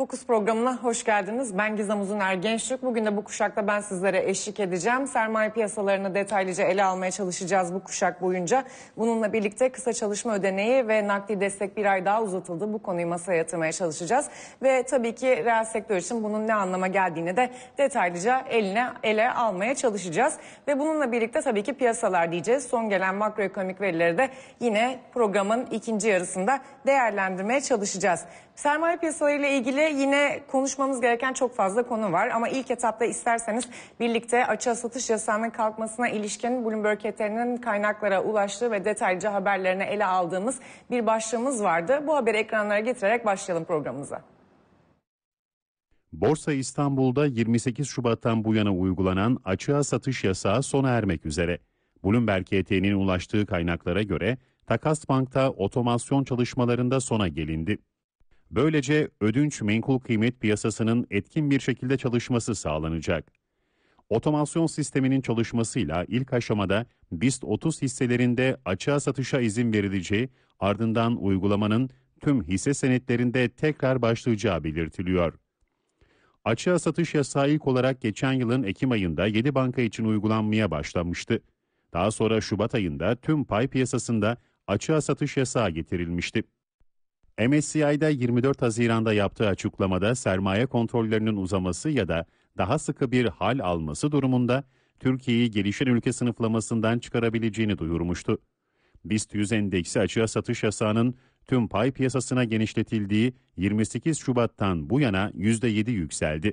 Fokus programına hoş geldiniz. Ben Gizem Uzuner Gençtürk. Bugün de bu kuşakta ben sizlere eşlik edeceğim. Sermaye piyasalarını detaylıca ele almaya çalışacağız bu kuşak boyunca. Bununla birlikte kısa çalışma ödeneği ve nakdi destek bir ay daha uzatıldı. Bu konuyu masaya yatırmaya çalışacağız. Ve tabii ki reel sektör için bunun ne anlama geldiğini de detaylıca ele almaya çalışacağız. Ve bununla birlikte tabii ki piyasalar diyeceğiz. Son gelen makroekonomik verileri de yine programın ikinci yarısında değerlendirmeye çalışacağız. Sermaye piyasalarıyla ilgili yine konuşmamız gereken çok fazla konu var. Ama ilk etapta isterseniz birlikte açığa satış yasağının kalkmasına ilişkin Bloomberg Eter'inin kaynaklara ulaştığı ve detaylıca haberlerini ele aldığımız bir başlığımız vardı. Bu haberi ekranlara getirerek başlayalım programımıza. Borsa İstanbul'da 28 Şubat'tan bu yana uygulanan açığa satış yasağı sona ermek üzere. Bloomberg ET'nin ulaştığı kaynaklara göre Takas Bank'ta otomasyon çalışmalarında sona gelindi. Böylece ödünç menkul kıymet piyasasının etkin bir şekilde çalışması sağlanacak. Otomasyon sisteminin çalışmasıyla ilk aşamada BIST 30 hisselerinde açığa satışa izin verileceği, ardından uygulamanın tüm hisse senetlerinde tekrar başlayacağı belirtiliyor. Açığa satış yasağı ilk olarak geçen yılın Ekim ayında 7 banka için uygulanmaya başlanmıştı. Daha sonra Şubat ayında tüm pay piyasasında açığa satış yasağı getirilmişti. MSCI'da 24 Haziran'da yaptığı açıklamada sermaye kontrollerinin uzaması ya da daha sıkı bir hal alması durumunda Türkiye'yi gelişen ülke sınıflamasından çıkarabileceğini duyurmuştu. BIST 100 endeksi açığa satış yasağının tüm pay piyasasına genişletildiği 28 Şubat'tan bu yana %7 yükseldi.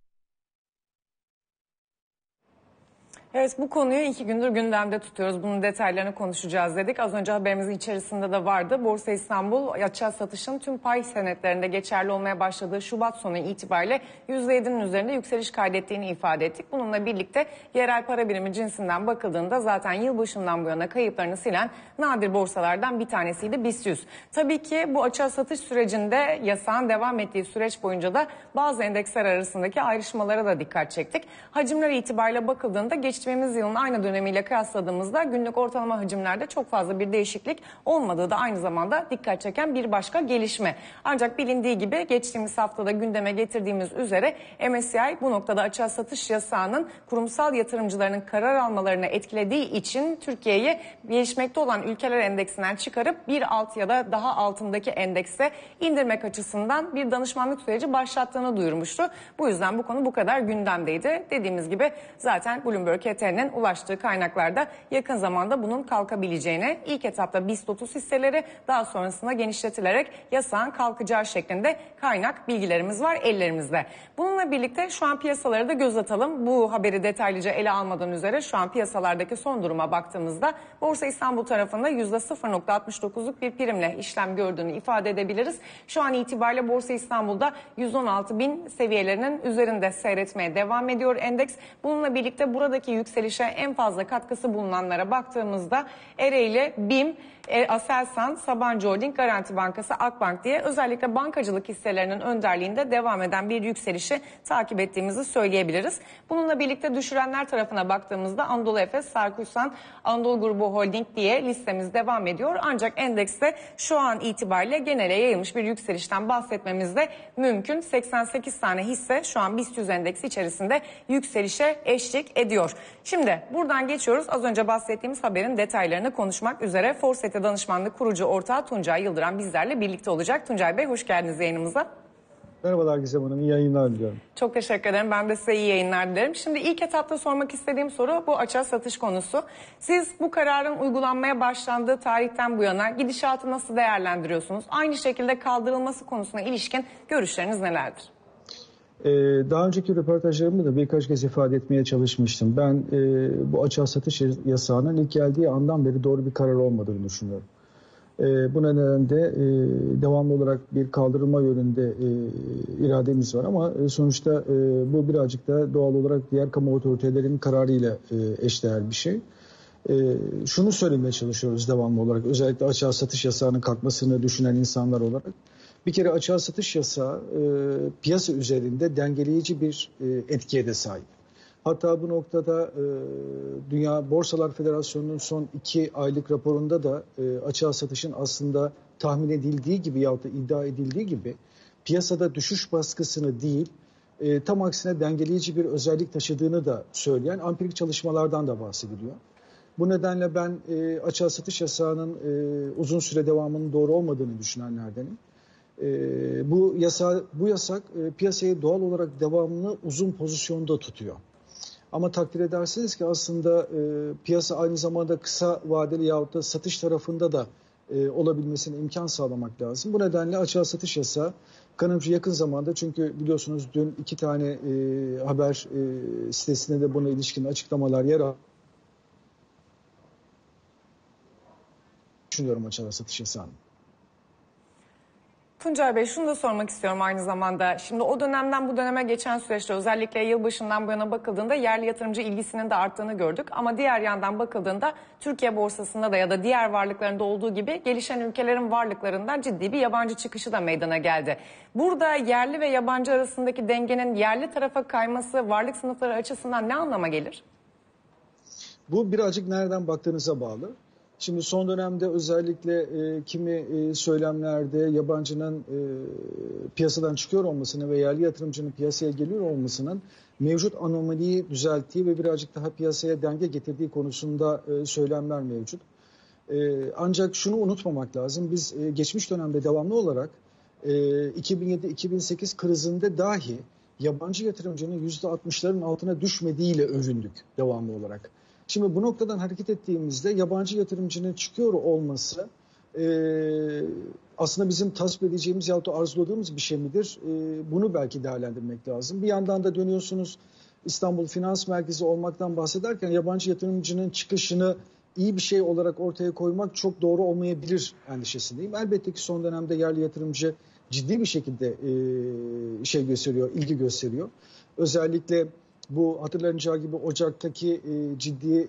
Evet, bu konuyu 2 gündür gündemde tutuyoruz. Bunun detaylarını konuşacağız dedik. Az önce haberimizin içerisinde de vardı. Borsa İstanbul açığa satışın tüm pay senetlerinde geçerli olmaya başladığı Şubat sonu itibariyle %7'nin üzerinde yükseliş kaydettiğini ifade ettik. Bununla birlikte yerel para birimi cinsinden bakıldığında zaten yılbaşından bu yana kayıplarını silen nadir borsalardan bir tanesiydi BIST 100. Tabii ki bu açığa satış sürecinde yasağın devam ettiği süreç boyunca da bazı endeksler arasındaki ayrışmalara da dikkat çektik. Hacimler itibariyle bakıldığında geçtiğimiz yılın aynı dönemiyle kıyasladığımızda günlük ortalama hacimlerde çok fazla bir değişiklik olmadığı da aynı zamanda dikkat çeken bir başka gelişme. Ancak bilindiği gibi geçtiğimiz haftada gündeme getirdiğimiz üzere MSCI bu noktada açığa satış yasağının kurumsal yatırımcıların karar almalarını etkilediği için Türkiye'yi gelişmekte olan ülkeler endeksinden çıkarıp bir alt ya da daha altındaki endekse indirmek açısından bir danışmanlık süreci başlattığını duyurmuştu. Bu yüzden bu konu bu kadar gündemdeydi. Dediğimiz gibi zaten Bloomberg ET'nin ulaştığı kaynaklarda yakın zamanda bunun kalkabileceğini, ilk etapta BIST 30 hisseleri daha sonrasında genişletilerek yasağın kalkacağı şeklinde kaynak bilgilerimiz var ellerimizde. Bununla birlikte şu an piyasaları da göz atalım. Bu haberi detaylıca ele almadan üzere şu an piyasalardaki son duruma baktığımızda Borsa İstanbul tarafında %0.69'luk bir primle işlem gördüğünü ifade edebiliriz. Şu an itibariyle Borsa İstanbul'da 116.000 seviyelerinin üzerinde seyretmeye devam ediyor endeks. Bununla birlikte buradaki yükselişe en fazla katkısı bulunanlara baktığımızda Ereğli, BİM, Aselsan, Sabancı Holding, Garanti Bankası, Akbank diye özellikle bankacılık hisselerinin önderliğinde devam eden bir yükselişi takip ettiğimizi söyleyebiliriz. Bununla birlikte düşürenler tarafına baktığımızda Anadolu Efes, Sarkuysan, Anadolu Grubu Holding diye listemiz devam ediyor. Ancak endekste şu an itibariyle genele yayılmış bir yükselişten bahsetmemiz de mümkün. 88 tane hisse şu an BIST 100 endeksi içerisinde yükselişe eşlik ediyor. Şimdi buradan geçiyoruz. Az önce bahsettiğimiz haberin detaylarını konuşmak üzere Forseti Danışmanlık kurucu ortağı Tuncay Yıldıran bizlerle birlikte olacak. Tuncay Bey, hoş geldiniz yayınımıza. Merhabalar Gizem Hanım, iyi yayınlar diliyorum. Çok teşekkür ederim. Ben de size iyi yayınlar dilerim. Şimdi ilk etapta sormak istediğim soru bu açığa satış konusu. Siz bu kararın uygulanmaya başlandığı tarihten bu yana gidişatı nasıl değerlendiriyorsunuz? Aynı şekilde kaldırılması konusuna ilişkin görüşleriniz nelerdir? Daha önceki röportajlarımda da birkaç kez ifade etmeye çalışmıştım. Ben bu açığa satış yasağının ilk geldiği andan beri doğru bir karar olmadığını düşünüyorum. Bu nedenle devamlı olarak bir kaldırılma yönünde irademiz var ama sonuçta bu birazcık da doğal olarak diğer kamu otoritelerinin kararıyla eşdeğer bir şey. Şunu söylemeye çalışıyoruz devamlı olarak, özellikle açığa satış yasağının kalkmasını düşünen insanlar olarak. Bir kere açığa satış yasağı piyasa üzerinde dengeleyici bir etkiye de sahip. Hatta bu noktada Dünya Borsalar Federasyonu'nun son 2 aylık raporunda da açığa satışın aslında tahmin edildiği gibi yahut da iddia edildiği gibi piyasada düşüş baskısını değil, tam aksine dengeleyici bir özellik taşıdığını da söyleyen empirik çalışmalardan da bahsediliyor. Bu nedenle ben açığa satış yasağının uzun süre devamının doğru olmadığını düşünenlerdenim. Bu yasak piyasayı doğal olarak devamlı uzun pozisyonda tutuyor. Ama takdir edersiniz ki aslında piyasa aynı zamanda kısa vadeli yahut da satış tarafında da olabilmesine imkan sağlamak lazım. Bu nedenle açığa satış yasağı kanımca yakın zamanda, çünkü biliyorsunuz dün 2 tane haber sitesinde de buna ilişkin açıklamalar yer aldı. Düşünüyorum açığa satış yasağını. Tuncay Bey, şunu da sormak istiyorum aynı zamanda. Şimdi o dönemden bu döneme geçen süreçte, özellikle yılbaşından bu yana bakıldığında yerli yatırımcı ilgisinin de arttığını gördük. Ama diğer yandan bakıldığında Türkiye borsasında da ya da diğer varlıklarında olduğu gibi gelişen ülkelerin varlıklarından ciddi bir yabancı çıkışı da meydana geldi. Burada yerli ve yabancı arasındaki dengenin yerli tarafa kayması varlık sınıfları açısından ne anlama gelir? Bu birazcık nereden baktığınıza bağlı. Şimdi son dönemde özellikle kimi söylemlerde yabancının piyasadan çıkıyor olmasını ve yerli yatırımcının piyasaya geliyor olmasının mevcut anomaliyi düzelttiği ve birazcık daha piyasaya denge getirdiği konusunda söylemler mevcut. Ancak şunu unutmamak lazım. Biz geçmiş dönemde devamlı olarak 2007-2008 krizinde dahi yabancı yatırımcının %60'ların altına düşmediğiyle övündük devamlı olarak. Şimdi bu noktadan hareket ettiğimizde yabancı yatırımcının çıkıyor olması aslında bizim tasvip edeceğimiz yahut da arzuladığımız bir şey midir? Bunu belki değerlendirmek lazım. Bir yandan da dönüyorsunuz, İstanbul Finans Merkezi olmaktan bahsederken yabancı yatırımcının çıkışını iyi bir şey olarak ortaya koymak çok doğru olmayabilir endişesindeyim. Elbette ki son dönemde yerli yatırımcı ciddi bir şekilde ilgi gösteriyor. Özellikle bu hatırlanacağı gibi Ocak'taki ciddi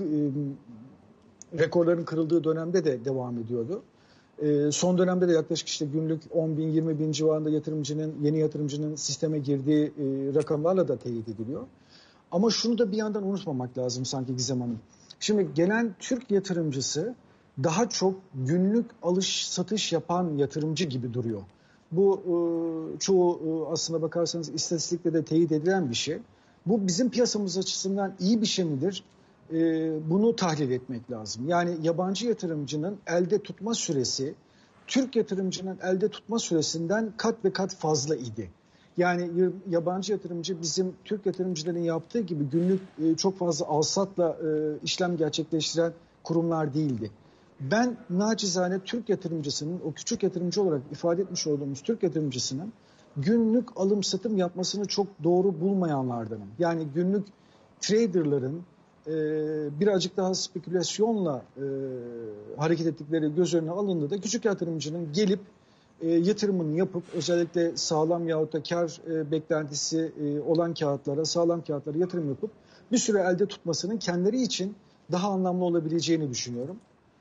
rekorların kırıldığı dönemde de devam ediyordu. Son dönemde de yaklaşık işte günlük 10 bin, 20 bin civarında yeni yatırımcının sisteme girdiği rakamlarla da teyit ediliyor. Ama şunu da bir yandan unutmamak lazım sanki Gizem Hanım. Şimdi gelen Türk yatırımcısı daha çok günlük alış satış yapan yatırımcı gibi duruyor. Bu çoğu aslına bakarsanız istatistikle de teyit edilen bir şey. Bu bizim piyasamız açısından iyi bir şey midir? Bunu tahlil etmek lazım. Yani yabancı yatırımcının elde tutma süresi Türk yatırımcının elde tutma süresinden kat ve kat fazla idi. Yani yabancı yatırımcı bizim Türk yatırımcıların yaptığı gibi günlük çok fazla alsatla işlem gerçekleştiren kurumlar değildi. Ben nacizane Türk yatırımcısının, o küçük yatırımcı olarak ifade etmiş olduğumuz Türk yatırımcısının günlük alım satım yapmasını çok doğru bulmayanlardanım. Yani günlük traderların birazcık daha spekülasyonla hareket ettikleri göz önüne alındığında küçük yatırımcının gelip yatırımını yapıp özellikle sağlam yahut da kar beklentisi olan sağlam kağıtlara yatırım yapıp bir süre elde tutmasının kendileri için daha anlamlı olabileceğini düşünüyorum.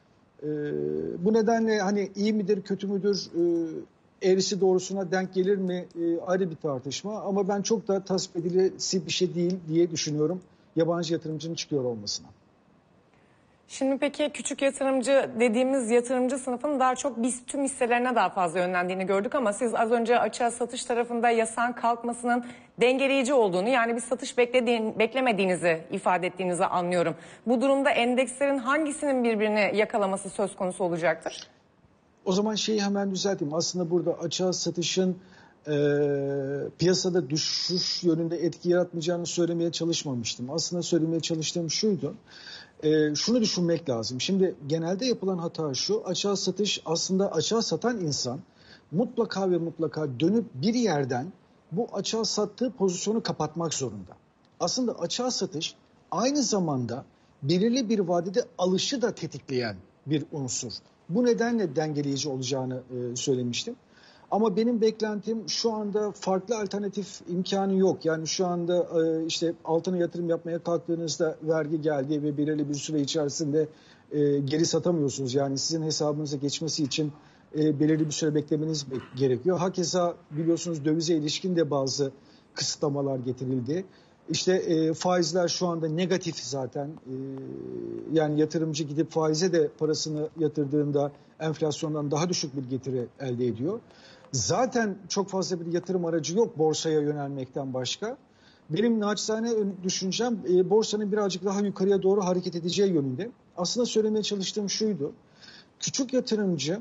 Bu nedenle hani iyi midir kötü müdür, eğrisi doğrusuna denk gelir mi ayrı bir tartışma, ama ben çok da tasvip edilesi bir şey değil diye düşünüyorum yabancı yatırımcının çıkıyor olmasına. Şimdi peki küçük yatırımcı dediğimiz yatırımcı sınıfının daha çok biz tüm hisselerine daha fazla yönlendiğini gördük, ama siz az önce açığa satış tarafında yasağın kalkmasının dengeleyici olduğunu, yani bir satış beklemediğinizi ifade ettiğinizi anlıyorum. Bu durumda endekslerin hangisinin birbirini yakalaması söz konusu olacaktır? O zaman şeyi hemen düzelteyim. Aslında burada açığa satışın piyasada düşüş yönünde etki yaratmayacağını söylemeye çalışmamıştım. Aslında söylemeye çalıştığım şuydu. Şunu düşünmek lazım. Şimdi genelde yapılan hata şu: açığa satış, aslında açığa satan insan mutlaka ve mutlaka dönüp bir yerden bu açığa sattığı pozisyonu kapatmak zorunda. Aslında açığa satış aynı zamanda belirli bir vadede alışı da tetikleyen bir unsur. Bu nedenle dengeleyici olacağını söylemiştim. Ama benim beklentim, şu anda farklı alternatif imkanı yok. Yani şu anda işte altına yatırım yapmaya kalktığınızda vergi geldi ve belirli bir süre içerisinde geri satamıyorsunuz. Yani sizin hesabınıza geçmesi için belirli bir süre beklemeniz gerekiyor. Hakeza biliyorsunuz dövize ilişkin de bazı kısıtlamalar getirildi. İşte faizler şu anda negatif zaten. Yani yatırımcı gidip faize de parasını yatırdığında enflasyondan daha düşük bir getiri elde ediyor. Zaten çok fazla bir yatırım aracı yok borsaya yönelmekten başka. Benim naçizane düşüncem borsanın birazcık daha yukarıya doğru hareket edeceği yönünde. Aslında söylemeye çalıştığım şuydu. Küçük yatırımcı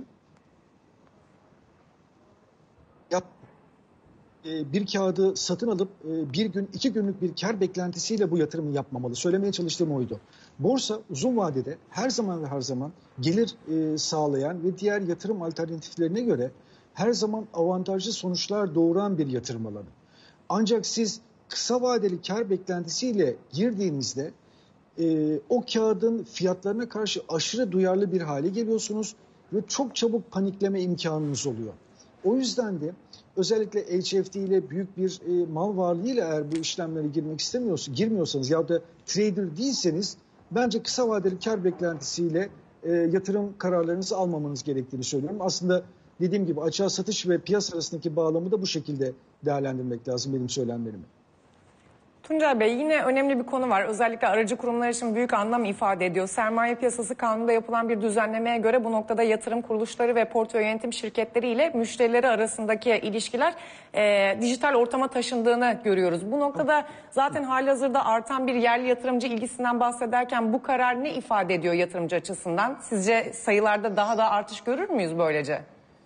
bir kağıdı satın alıp bir gün, 2 günlük bir kar beklentisiyle bu yatırımı yapmamalı. Söylemeye çalıştığım oydu. Borsa uzun vadede her zaman ve her zaman gelir sağlayan ve diğer yatırım alternatiflerine göre her zaman avantajlı sonuçlar doğuran bir yatırım alanı. Ancak siz kısa vadeli kar beklentisiyle girdiğinizde o kağıdın fiyatlarına karşı aşırı duyarlı bir hale geliyorsunuz ve çok çabuk panikleme imkanınız oluyor. O yüzden de özellikle HFT ile büyük bir mal varlığıyla eğer bu işlemlere girmiyorsanız ya da trader değilseniz bence kısa vadeli kar beklentisiyle yatırım kararlarınızı almamanız gerektiğini söylüyorum. Aslında dediğim gibi açığa satış ve piyasa arasındaki bağlamı da bu şekilde değerlendirmek lazım benim söylemlerimi. Tuncay Bey, yine önemli bir konu var. Özellikle aracı kurumlar için büyük anlam ifade ediyor. Sermaye Piyasası Kanunu'nda yapılan bir düzenlemeye göre bu noktada yatırım kuruluşları ve portföy yönetim şirketleri ile müşterileri arasındaki ilişkiler dijital ortama taşındığını görüyoruz. Bu noktada zaten halihazırda artan bir yerli yatırımcı ilgisinden bahsederken bu karar ne ifade ediyor yatırımcı açısından? Sizce sayılarda daha da artış görür müyüz böylece?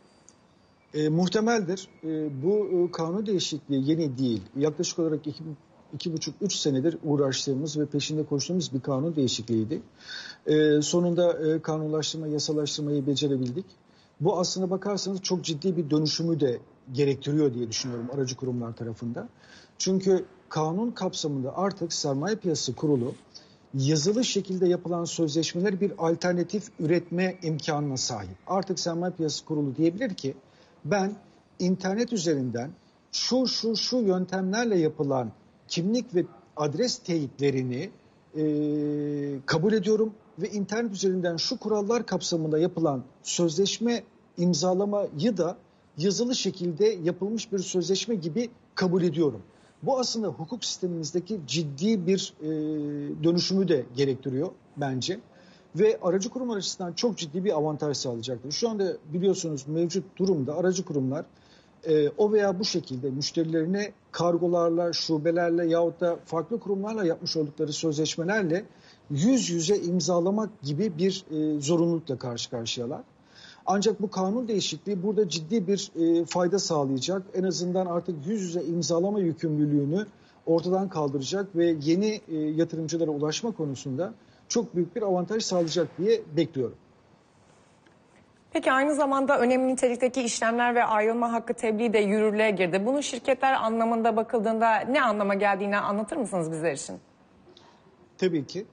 Muhtemeldir. Bu kanun değişikliği yeni değil. Yaklaşık olarak 2,5-3 senedir uğraştığımız ve peşinde koştuğumuz bir kanun değişikliğiydi. Sonunda kanunlaştırma, yasalaştırmayı becerebildik. Bu aslına bakarsanız çok ciddi bir dönüşümü de gerektiriyor diye düşünüyorum aracı kurumlar tarafından. Çünkü kanun kapsamında artık Sermaye Piyasası Kurulu yazılı şekilde yapılan sözleşmeler bir alternatif üretme imkanına sahip. Artık Sermaye Piyasası Kurulu diyebilir ki ben internet üzerinden şu yöntemlerle yapılan kimlik ve adres teyitlerini kabul ediyorum ve internet üzerinden şu kurallar kapsamında yapılan sözleşme imzalamayı da yazılı şekilde yapılmış bir sözleşme gibi kabul ediyorum. Bu aslında hukuk sistemimizdeki ciddi bir dönüşümü de gerektiriyor bence. Ve aracı kurumlar açısından çok ciddi bir avantaj sağlayacaktır. Şu anda biliyorsunuz mevcut durumda aracı kurumlar o veya bu şekilde müşterilerine kargolarla, şubelerle yahut da farklı kurumlarla yapmış oldukları sözleşmelerle yüz yüze imzalamak gibi bir zorunlulukla karşı karşıyalar. Ancak bu kanun değişikliği burada ciddi bir fayda sağlayacak. En azından artık yüz yüze imzalama yükümlülüğünü ortadan kaldıracak ve yeni yatırımcılara ulaşma konusunda çok büyük bir avantaj sağlayacak diye bekliyorum. Peki aynı zamanda önemli nitelikteki işlemler ve ayrılma hakkı tebliği de yürürlüğe girdi. Bunun şirketler anlamında bakıldığında ne anlama geldiğini anlatır mısınız bizler için? Tabii ki.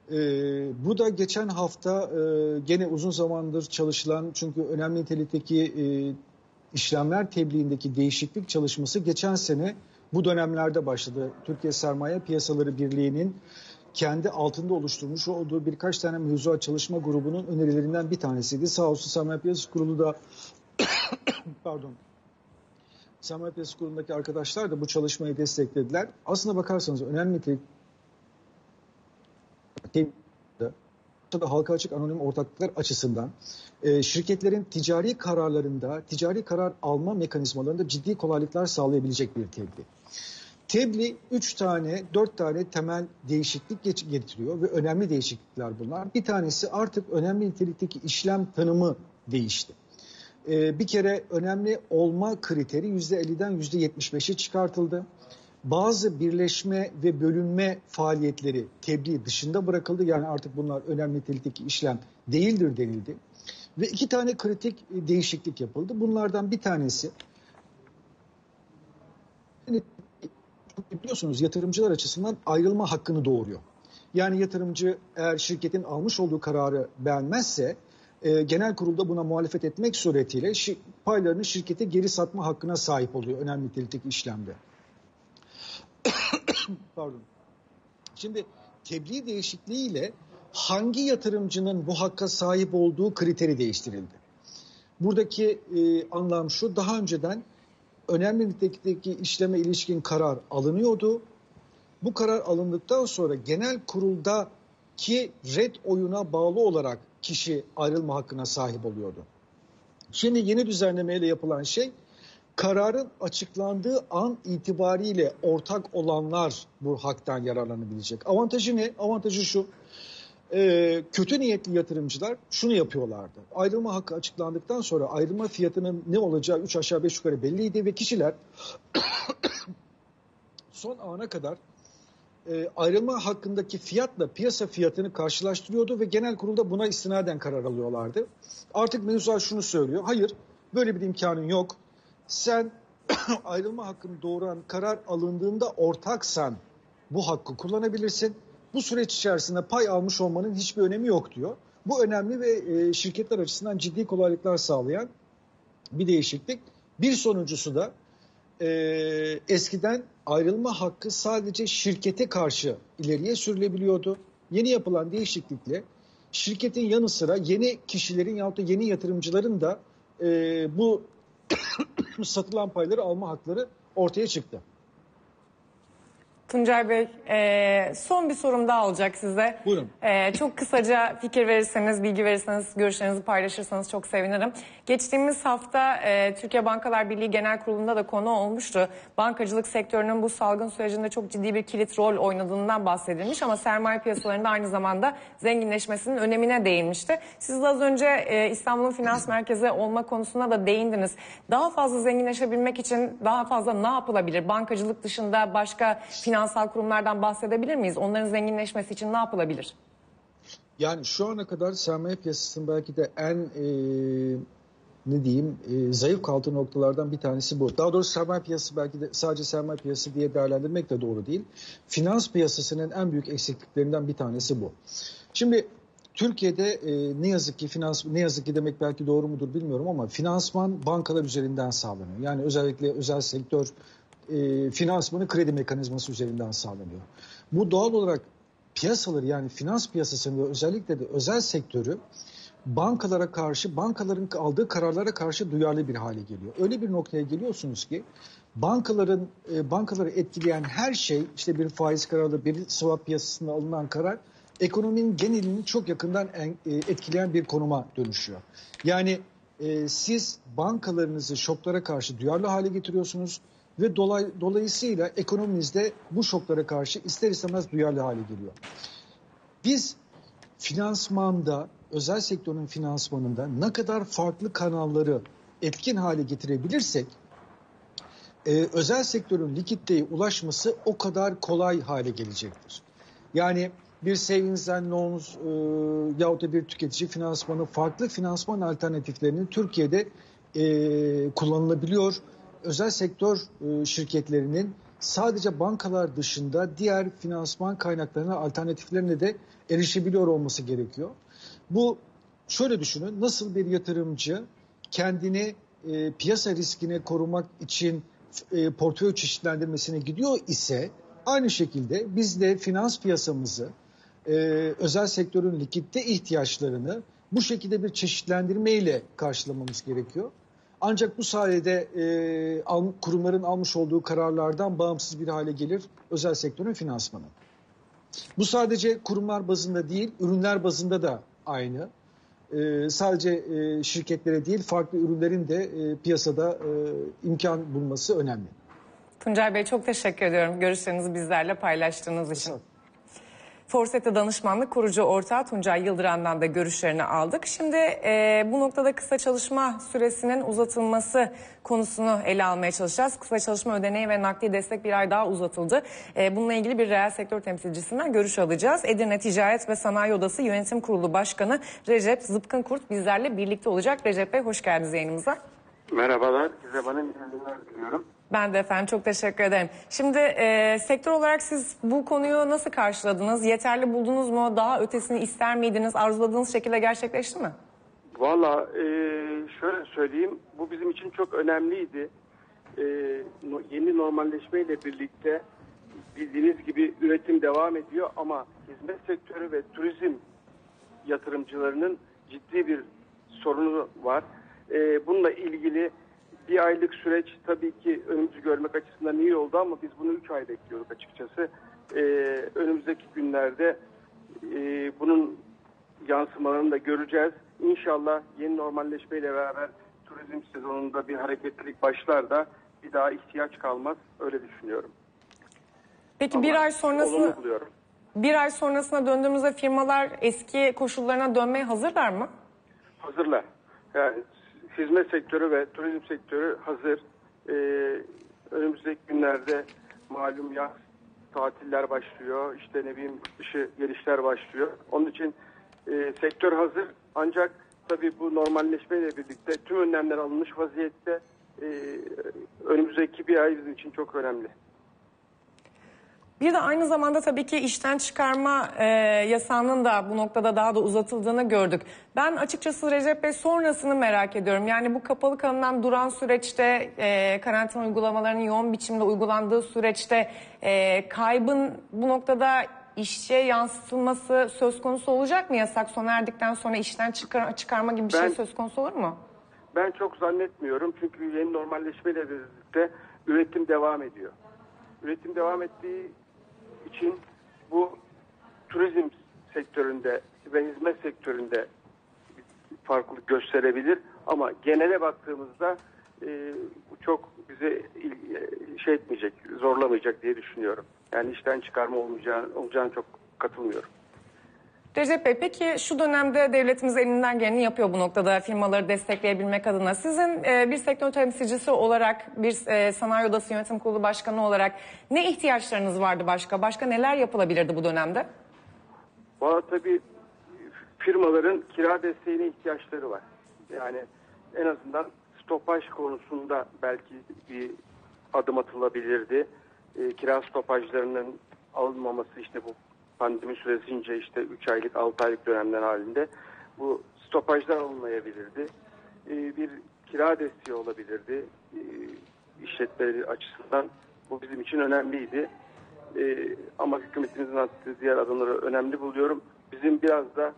Bu da geçen hafta gene uzun zamandır çalışılan çünkü önemli nitelikteki işlemler tebliğindeki değişiklik çalışması geçen sene bu dönemlerde başladı. Türkiye Sermaye Piyasaları Birliği'nin kendi altında oluşturmuş olduğu birkaç tane mevzuat çalışma grubunun önerilerinden bir tanesiydi. Sağ olsun Sermaye Piyasası Kurulu da Sermaye Piyasası Kurulu'ndaki arkadaşlar da bu çalışmayı desteklediler. Aslına bakarsanız önemli nitelikte halka açık anonim ortaklıklar açısından şirketlerin ticari kararlarında, ticari karar alma mekanizmalarında ciddi kolaylıklar sağlayabilecek bir tebliğ. Tebliğ 3 tane, 4 tane temel değişiklik getiriyor ve önemli değişiklikler bunlar. Bir tanesi artık önemli nitelikteki işlem tanımı değişti. Bir kere önemli olma kriteri %50'den %75'e çıkartıldı. Bazı birleşme ve bölünme faaliyetleri tebliğ dışında bırakıldı. Yani artık bunlar önemli nitelikteki işlem değildir denildi. Ve 2 tane kritik değişiklik yapıldı. Bunlardan bir tanesi biliyorsunuz yatırımcılar açısından ayrılma hakkını doğuruyor. Yani yatırımcı eğer şirketin almış olduğu kararı beğenmezse genel kurulda buna muhalefet etmek suretiyle paylarını şirkete geri satma hakkına sahip oluyor önemli nitelikteki işlemde. Pardon. Şimdi tebliğ değişikliğiyle hangi yatırımcının bu hakka sahip olduğu kriteri değiştirildi. Buradaki anlam şu, daha önceden önemli nitelikteki işleme ilişkin karar alınıyordu. Bu karar alındıktan sonra genel kuruldaki red oyuna bağlı olarak kişi ayrılma hakkına sahip oluyordu. Şimdi yeni düzenlemeyle yapılan şey kararın açıklandığı an itibariyle ortak olanlar bu haktan yararlanabilecek. Avantajı ne? Avantajı şu. Kötü niyetli yatırımcılar şunu yapıyorlardı. Ayrılma hakkı açıklandıktan sonra ayrılma fiyatının ne olacağı 3 aşağı 5 yukarı belliydi ve kişiler son ana kadar ayrılma hakkındaki fiyatla piyasa fiyatını karşılaştırıyordu ve genel kurulda buna istinaden karar alıyorlardı. Artık mevzuat şunu söylüyor. Hayır, böyle bir imkanın yok. Sen ayrılma hakkını doğuran karar alındığında ortaksan bu hakkı kullanabilirsin. Bu süreç içerisinde pay almış olmanın hiçbir önemi yok diyor. Bu önemli ve şirketler açısından ciddi kolaylıklar sağlayan bir değişiklik. Bir sonuncusu da eskiden ayrılma hakkı sadece şirkete karşı ileriye sürülebiliyordu. Yeni yapılan değişiklikle şirketin yanı sıra yeni kişilerin yahut da yeni yatırımcıların da bu satılan payları alma hakları ortaya çıktı. Tuncay Bey, son bir sorum daha olacak size. Buyurun. Çok kısaca fikir verirseniz, bilgi verirseniz, görüşlerinizi paylaşırsanız çok sevinirim. Geçtiğimiz hafta Türkiye Bankalar Birliği Genel Kurulu'nda da konu olmuştu. Bankacılık sektörünün bu salgın sürecinde çok ciddi bir kilit rol oynadığından bahsedilmiş ama sermaye piyasalarında aynı zamanda zenginleşmesinin önemine değinmişti. Siz de az önce İstanbul'un finans merkezi olma konusuna da değindiniz. Daha fazla zenginleşebilmek için daha fazla ne yapılabilir? Bankacılık dışında başka finansal kurumlardan bahsedebilir miyiz? Onların zenginleşmesi için ne yapılabilir? Yani şu ana kadar sermaye piyasasının belki de en zayıf kaldığı noktalardan bir tanesi bu. Daha doğrusu sermaye piyasası belki de sadece sermaye piyasası diye değerlendirmek de doğru değil. Finans piyasasının en büyük eksikliklerinden bir tanesi bu. Şimdi Türkiye'de ne yazık ki demek belki doğru mudur bilmiyorum ama finansman bankalar üzerinden sağlanıyor. Yani özellikle özel sektör finansmanı kredi mekanizması üzerinden sağlanıyor. Bu doğal olarak piyasaları yani finans piyasasını ve özellikle de özel sektörü bankalara karşı, bankaların aldığı kararlara karşı duyarlı bir hale geliyor. Öyle bir noktaya geliyorsunuz ki bankaları etkileyen her şey, işte bir faiz kararı, bir swap piyasasında alınan karar, ekonominin genelini çok yakından etkileyen bir konuma dönüşüyor. Yani siz bankalarınızı şoklara karşı duyarlı hale getiriyorsunuz ve dolayısıyla ekonominizde bu şoklara karşı ister istemez duyarlı hale geliyor. Biz finansmanda, özel sektörün finansmanında ne kadar farklı kanalları etkin hale getirebilirsek özel sektörün likiditeye ulaşması o kadar kolay hale gelecektir. Yani bir savings and loans yahut da bir tüketici finansmanı, farklı finansman alternatiflerinin Türkiye'de kullanılabiliyor. Özel sektör şirketlerinin sadece bankalar dışında diğer finansman kaynaklarına, alternatiflerine de erişebiliyor olması gerekiyor. Bu şöyle düşünün, nasıl bir yatırımcı kendini piyasa riskine korumak için portföy çeşitlendirmesine gidiyor ise aynı şekilde biz de finans piyasamızı, özel sektörün likidite ihtiyaçlarını bu şekilde bir çeşitlendirmeyle karşılamamız gerekiyor. Ancak bu sayede kurumların almış olduğu kararlardan bağımsız bir hale gelir özel sektörün finansmanı. Bu sadece kurumlar bazında değil, ürünler bazında da aynı. Sadece şirketlere değil, farklı ürünlerin de piyasada imkan bulması önemli. Tuncay Bey çok teşekkür ediyorum görüşlerinizi bizlerle paylaştığınız için. Forsete Danışmanlık kurucu ortağı Tuncay Yıldıran'dan da görüşlerini aldık. Şimdi bu noktada kısa çalışma süresinin uzatılması konusunu ele almaya çalışacağız. Kısa çalışma ödeneği ve nakdi destek bir ay daha uzatıldı. Bununla ilgili bir reel sektör temsilcisinden görüş alacağız. Edirne Ticaret ve Sanayi Odası Yönetim Kurulu Başkanı Recep Zıpkınkurt bizlerle birlikte olacak. Recep Bey hoş geldiniz yayınımıza. Merhabalar, size bana iyi günler diliyorum. Ben de efendim çok teşekkür ederim. Şimdi sektör olarak siz bu konuyu nasıl karşıladınız? Yeterli buldunuz mu? Daha ötesini ister miydiniz? Arzuladığınız şekilde gerçekleşti mi? Valla şöyle söyleyeyim, bu bizim için çok önemliydi. Yeni normalleşmeyle birlikte bildiğiniz gibi üretim devam ediyor ama hizmet sektörü ve turizm yatırımcılarının ciddi bir sorunu var. Bununla ilgili bir aylık süreç tabii ki önümüzü görmek açısından iyi oldu ama biz bunu 3 ay bekliyorduk açıkçası. Önümüzdeki günlerde bunun yansımalarını da göreceğiz. İnşallah yeni normalleşmeyle beraber turizm sezonunda bir hareketlilik başlar da bir daha ihtiyaç kalmaz. Öyle düşünüyorum. Peki Ama olumlu buluyorum. bir ay sonrasına döndüğümüzde firmalar eski koşullarına dönmeye hazırlar mı? Hazırlar. Yani hizmet sektörü ve turizm sektörü hazır. Önümüzdeki günlerde malum yaz tatiller başlıyor. İşte ne bileyim dışı gelişler başlıyor. Onun için sektör hazır. Ancak tabii bu normalleşmeyle birlikte tüm önlemler alınmış vaziyette. Önümüzdeki bir ay bizim için çok önemli. Bir de aynı zamanda tabii ki işten çıkarma yasağının da bu noktada daha da uzatıldığını gördük. Ben açıkçası Recep Bey sonrasını merak ediyorum. Yani bu kapalı kalınan duran süreçte karantina uygulamalarının yoğun biçimde uygulandığı süreçte kaybın bu noktada işçiye yansıtılması söz konusu olacak mı? Yasak sona erdikten sonra işten çıkarma gibi bir şey söz konusu olur mu? Ben çok zannetmiyorum çünkü yeni normalleşmeyle birlikte üretim devam ediyor. Üretim devam ettiği için bu turizm sektöründe ve hizmet sektöründe farklılık gösterebilir ama genele baktığımızda bu çok bizi şey etmeyecek, zorlamayacak diye düşünüyorum. Yani işten çıkarma olacağını çok katılmıyorum. Recep Bey, peki şu dönemde devletimiz elinden geleni yapıyor bu noktada firmaları destekleyebilmek adına. Sizin bir sektör temsilcisi olarak, bir sanayi odası yönetim kurulu başkanı olarak ne ihtiyaçlarınız vardı başka? Başka neler yapılabilirdi bu dönemde? Valla tabii firmaların kira desteğine ihtiyaçları var. Yani en azından stopaj konusunda belki bir adım atılabilirdi. Kira stopajlarının alınmaması işte bu pandemi süresince işte 3 aylık 6 aylık dönemler halinde bu stopajlar alınmayabilirdi. Bir kira desteği olabilirdi. İşletmeleri açısından bu bizim için önemliydi. Ama hükümetimizin attığı diğer adımları önemli buluyorum. Bizim biraz da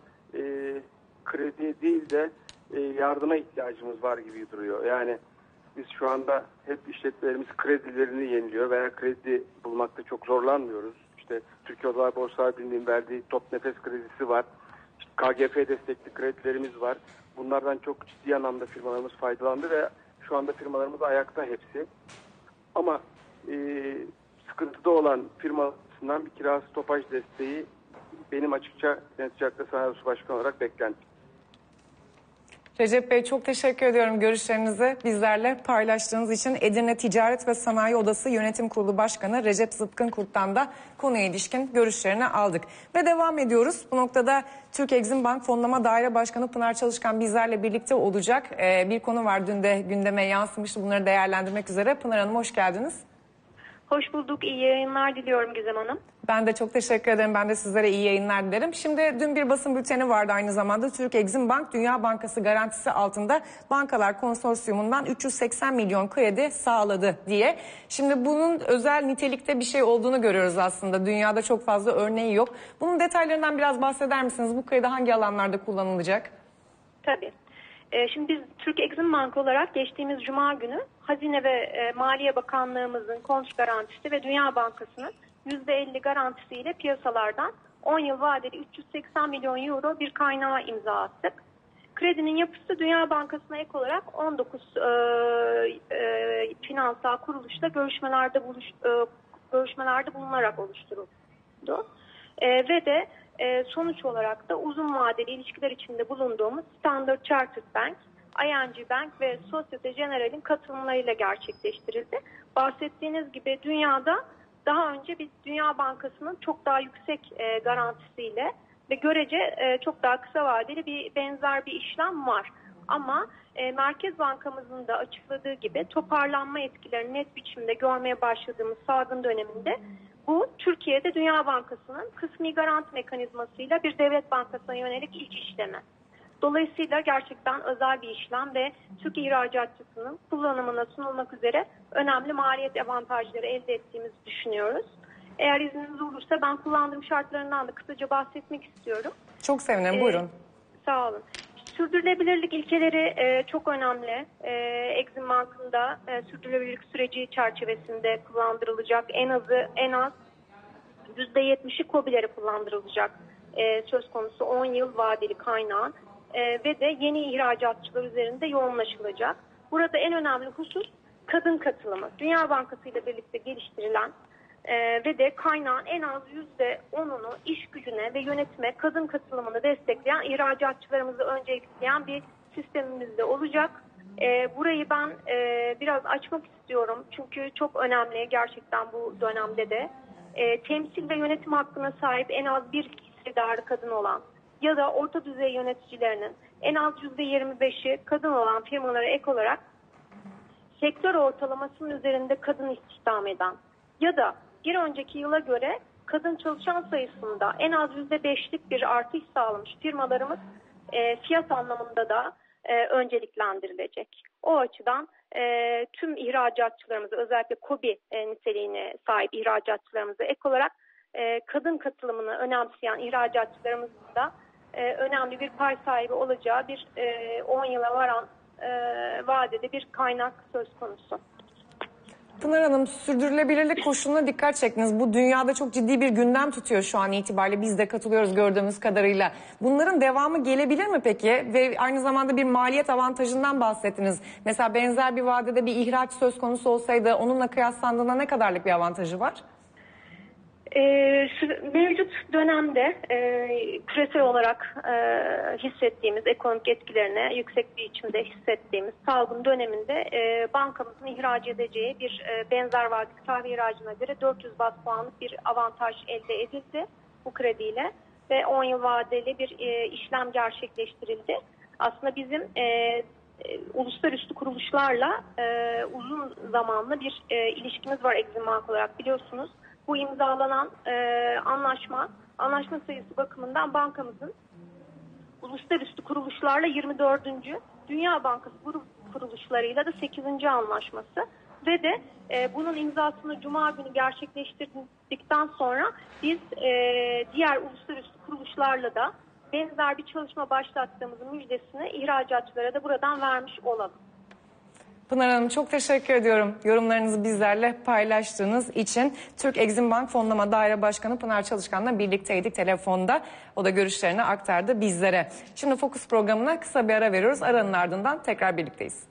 kredi değil de yardıma ihtiyacımız var gibi duruyor. Yani biz şu anda hep işletmelerimiz kredilerini yeniliyor veya kredi bulmakta çok zorlanmıyoruz. İşte Türkiye Odalar Borsalar Birliği'nin verdiği Top Nefes kredisi var. İşte KGF destekli kredilerimiz var. Bunlardan çok ciddi anlamda firmalarımız faydalandı ve şu anda firmalarımız ayakta hepsi. Ama sıkıntıda olan firmasından bir kira stopaj desteği benim açıkça Yönetici Hakları Sanayi Odası Başkanı olarak beklentim. Recep Bey, çok teşekkür ediyorum görüşlerinizi bizlerle paylaştığınız için. Edirne Ticaret ve Sanayi Odası Yönetim Kurulu Başkanı Recep Zıpkın Kurt'tan da konuya ilişkin görüşlerini aldık. Ve devam ediyoruz. Bu noktada Türk Exim Bank Fonlama Daire Başkanı Pınar Çalışkan bizlerle birlikte olacak. Bir konu var, dün de gündeme yansımıştı. Bunları değerlendirmek üzere. Pınar Hanım, hoş geldiniz. Hoş bulduk. İyi yayınlar diliyorum Gizem Hanım. Ben de çok teşekkür ederim. Ben de sizlere iyi yayınlar dilerim. Şimdi dün bir basın bülteni vardı aynı zamanda. Türk Exim Bank Dünya Bankası garantisi altında bankalar konsorsiyumundan 380 milyon kredi sağladı diye. Şimdi bunun özel nitelikte bir şey olduğunu görüyoruz aslında. Dünyada çok fazla örneği yok. Bunun detaylarından biraz bahseder misiniz? Bu kredi hangi alanlarda kullanılacak? Tabii. Şimdi biz Türk Exim Bank olarak geçtiğimiz Cuma günü Hazine ve Maliye Bakanlığımızın konut garantisi ve Dünya Bankası'nın %50 garantisiyle piyasalardan 10 yıl vadeli 380 milyon euro bir kaynağa imza attık. Kredinin yapısı Dünya Bankası'na ek olarak 19 finansal kuruluşla görüşmelerde bulunarak oluşturuldu. Ve de sonuç olarak da uzun vadeli ilişkiler içinde bulunduğumuz Standard Chartered Bank, ING Bank ve Societe Generale'in katılımlarıyla gerçekleştirildi. Bahsettiğiniz gibi dünyada daha önce biz Dünya Bankası'nın çok daha yüksek garantisiyle ve görece çok daha kısa vadeli bir benzer bir işlem var. Ama Merkez Bankamızın da açıkladığı gibi toparlanma etkilerini net biçimde görmeye başladığımız salgın döneminde bu Türkiye'de Dünya Bankası'nın kısmi garanti mekanizmasıyla bir devlet bankasına yönelik ilk işlemi. Dolayısıyla gerçekten özel bir işlem ve Türk ihracatçısının kullanımına sunulmak üzere önemli maliyet avantajları elde ettiğimizi düşünüyoruz. Eğer izniniz olursa ben kullandığım şartlarından da kısaca bahsetmek istiyorum. Çok sevinirim, buyurun. Sağ olun. Sürdürülebilirlik ilkeleri çok önemli. Exim Bank'ın da sürdürülebilirlik süreci çerçevesinde kullandırılacak. En az %70'i KOBİ'lere kullandırılacak söz konusu 10 yıl vadeli kaynağın ve de yeni ihracatçılar üzerinde yoğunlaşılacak. burada en önemli husus kadın katılımı. Dünya Bankası ile birlikte geliştirilen ve de kaynağın en az %10'unu iş gücüne ve yönetime kadın katılımını destekleyen, ihracatçılarımızı öncelikleyen bir sistemimizde olacak. Burayı ben biraz açmak istiyorum çünkü çok önemli gerçekten bu dönemde de. Temsil ve yönetim hakkına sahip en az bir hissedarı kadın olan ya da orta düzey yöneticilerinin en az %25'i kadın olan firmalara ek olarak sektör ortalamasının üzerinde kadın istihdam eden ya da bir önceki yıla göre kadın çalışan sayısında en az %5'lik bir artış sağlamış firmalarımız fiyat anlamında da önceliklendirilecek. O açıdan tüm ihracatçılarımızı, özellikle KOBİ niteliğine sahip ihracatçılarımıza ek olarak kadın katılımını önemseyen ihracatçılarımızın da önemli bir pay sahibi olacağı bir 10 yıla varan vadede bir kaynak söz konusu. Pınar Hanım, sürdürülebilirlik koşuluna dikkat çektiniz. Bu dünyada çok ciddi bir gündem tutuyor şu an itibariyle. Biz de katılıyoruz gördüğümüz kadarıyla. Bunların devamı gelebilir mi peki? Ve aynı zamanda bir maliyet avantajından bahsettiniz. Mesela benzer bir vadede bir ihraç söz konusu olsaydı onunla kıyaslandığında ne kadarlık bir avantajı var? Mevcut dönemde küresel olarak hissettiğimiz ekonomik etkilerine yüksek bir biçimde hissettiğimiz salgın döneminde bankamızın ihraç edeceği bir benzer vadeli tahvil ihracına göre 400 baz puanlık bir avantaj elde edildi bu krediyle ve 10 yıl vadeli bir işlem gerçekleştirildi. Aslında bizim uluslararası kuruluşlarla uzun zamanlı bir ilişkimiz var Exim Bank olarak, biliyorsunuz. Bu imzalanan anlaşma sayısı bakımından bankamızın uluslararası kuruluşlarla 24. Dünya Bankası grup kuruluşlarıyla da 8. anlaşması ve de bunun imzasını Cuma günü gerçekleştirdikten sonra biz diğer uluslararası kuruluşlarla da benzer bir çalışma başlattığımızın müjdesini ihracatçılara da buradan vermiş olalım. Pınar Hanım, çok teşekkür ediyorum yorumlarınızı bizlerle paylaştığınız için. Türk Exim Bank Fonlama Daire Başkanı Pınar Çalışkan'la birlikteydik telefonda. O da görüşlerini aktardı bizlere. Şimdi Fokus programına kısa bir ara veriyoruz. Aranın ardından tekrar birlikteyiz.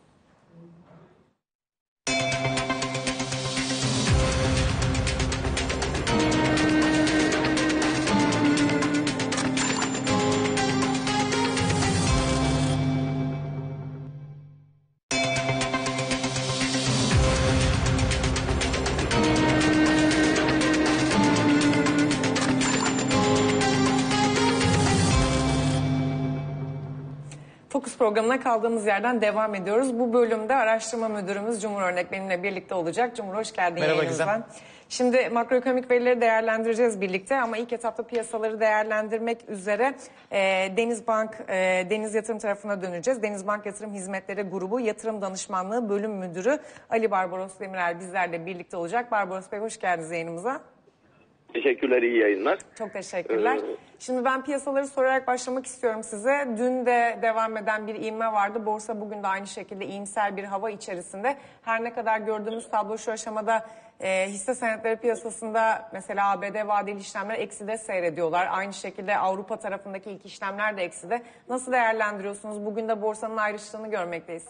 Fokus programına kaldığımız yerden devam ediyoruz. Bu bölümde araştırma müdürümüz Cumhur Örnek benimle birlikte olacak. Cumhur, hoş geldin. Merhaba Gizem. Şimdi makroekonomik verileri değerlendireceğiz birlikte ama ilk etapta piyasaları değerlendirmek üzere Deniz Yatırım tarafına döneceğiz. Deniz Bank Yatırım Hizmetleri Grubu Yatırım Danışmanlığı Bölüm Müdürü Ali Barbaros Demirel bizlerle birlikte olacak. Barbaros Bey, hoş geldiniz yayınımıza. Teşekkürler, iyi yayınlar. Çok teşekkürler. Şimdi ben piyasaları sorarak başlamak istiyorum size. Dün de devam eden bir ivme vardı. Borsa bugün de aynı şekilde iyimser bir hava içerisinde. Her ne kadar gördüğümüz tablo şu aşamada hisse senetleri piyasasında mesela ABD vadeli işlemler ekside seyrediyorlar. Aynı şekilde Avrupa tarafındaki ilk işlemler de ekside. Nasıl değerlendiriyorsunuz? Bugün de borsanın ayrıştığını görmekteyiz.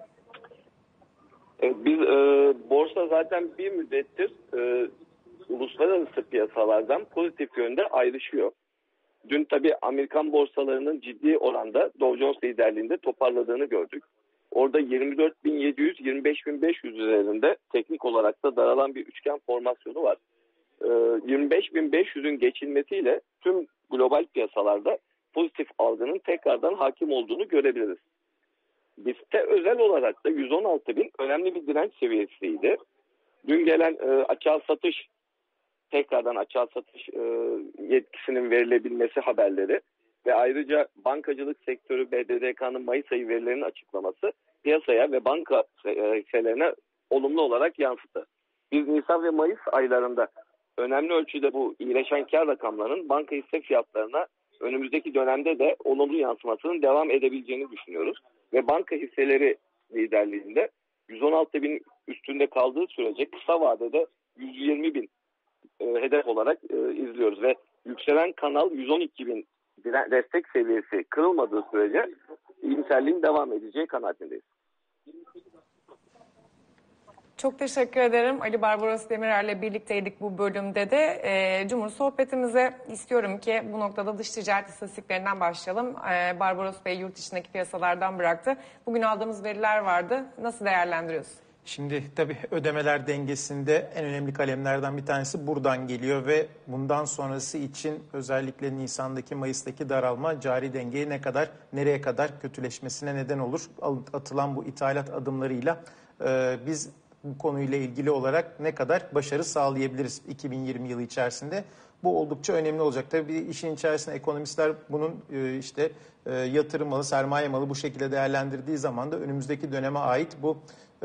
Biz borsa zaten bir müddettir uluslararası piyasalardan pozitif yönde ayrışıyor. Dün tabii Amerikan borsalarının ciddi oranda Dow Jones liderliğinde toparladığını gördük. Orada 24.700-25.500 üzerinde teknik olarak da daralan bir üçgen formasyonu var. 25.500'ün geçilmesiyle tüm global piyasalarda pozitif algının tekrardan hakim olduğunu görebiliriz. BIST'te özel olarak da 116.000 önemli bir direnç seviyesiydi. Dün gelen tekrardan açığa satış yetkisinin verilebilmesi haberleri ve ayrıca bankacılık sektörü BDDK'nın Mayıs ayı verilerinin açıklaması piyasaya ve banka hisselerine olumlu olarak yansıttı. Biz Nisan ve Mayıs aylarında önemli ölçüde bu iyileşen kar rakamlarının banka hisse fiyatlarına önümüzdeki dönemde de olumlu yansımasının devam edebileceğini düşünüyoruz. Ve banka hisseleri liderliğinde 116.000 üstünde kaldığı sürece kısa vadede 120.000 hedef olarak izliyoruz ve yükselen kanal 112.000 destek seviyesi kırılmadığı sürece iyimserliğin devam edeceği kanaatindeyiz. Çok teşekkür ederim. Ali Barbaros Demirer'le birlikteydik bu bölümde de. Cumhur sohbetimize istiyorum ki bu noktada dış ticaret istatistiklerinden başlayalım. Barbaros Bey yurt içindeki piyasalardan bıraktı. Bugün aldığımız veriler vardı. Nasıl değerlendiriyorsun? Şimdi tabii ödemeler dengesinde en önemli kalemlerden bir tanesi buradan geliyor ve bundan sonrası için özellikle Nisan'daki, Mayıs'taki daralma cari dengeyi nereye kadar kötüleşmesine neden olur. Atılan bu ithalat adımlarıyla biz bu konuyla ilgili olarak ne kadar başarı sağlayabiliriz 2020 yılı içerisinde? Bu oldukça önemli olacak. Tabii işin içerisinde ekonomistler bunun yatırım malı, sermaye malı bu şekilde değerlendirdiği zaman da önümüzdeki döneme ait bu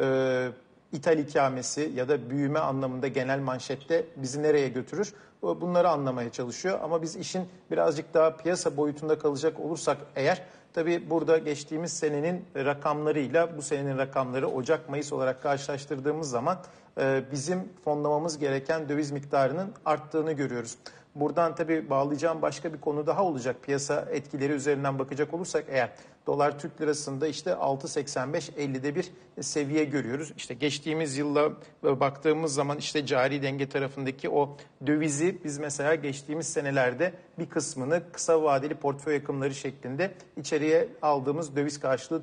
ithal ikamesi ya da büyüme anlamında genel manşette bizi nereye götürür? Bunları anlamaya çalışıyor. Ama biz işin birazcık daha piyasa boyutunda kalacak olursak eğer, tabii burada geçtiğimiz senenin rakamlarıyla bu senenin rakamları Ocak-Mayıs olarak karşılaştırdığımız zaman bizim fonlamamız gereken döviz miktarının arttığını görüyoruz. Buradan tabii bağlayacağım başka bir konu daha olacak. Piyasa etkileri üzerinden bakacak olursak eğer, dolar Türk lirasında işte 6.85-50'de bir seviye görüyoruz. İşte geçtiğimiz yılla baktığımız zaman işte cari denge tarafındaki o dövizi biz mesela geçtiğimiz senelerde bir kısmını kısa vadeli portföy akımları şeklinde içeriye aldığımız döviz karşılığı